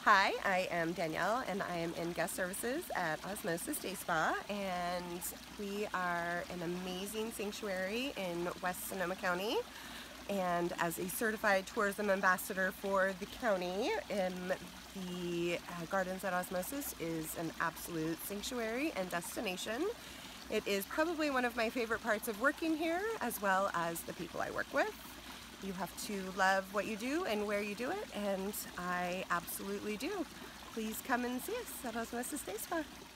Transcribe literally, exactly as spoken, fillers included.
Hi, I am Danielle and I am in guest services at Osmosis Day Spa, and we are an amazing sanctuary in West Sonoma County. And as a certified tourism ambassador for the county, um, the uh, Gardens at Osmosis is an absolute sanctuary and destination. It is probably one of my favorite parts of working here, as well as the people I work with. You have to love what you do and where you do it, and I absolutely do. Please come and see us at Osmosis Day Spa.